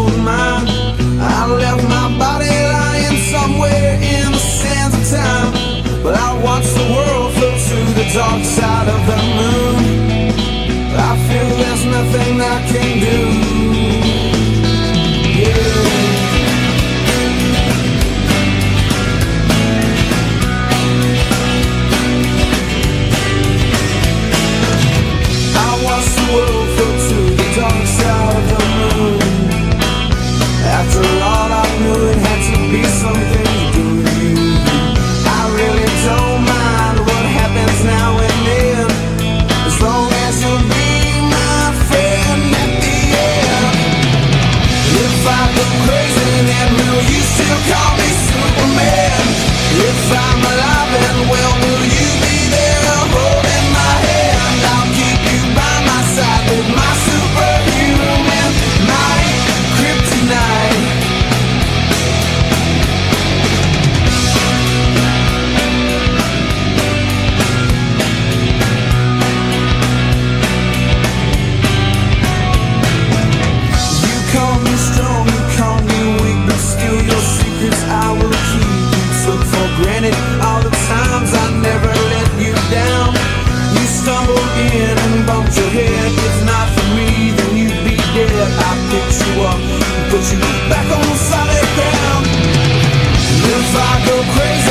own mind. I left my body lying somewhere in the sands of time, but I watched the world float to the dark side of the moon. I feel there's nothing I can do. After all, I knew it had to be something to do with you. I really don't mind what happens now and then, as long as you'll be my friend at the end. If I go crazy, then will you still call me Superman? If I'm alive and well, will you be there holding my hand? I'll keep you by my side with my superhuman might, kryptonite. I will keep. You took for granted all the times I never let you down. You stumbled in and bumped your head. If not for me, then you'd be dead. I picked you up and put you back on solid ground. If I go crazy,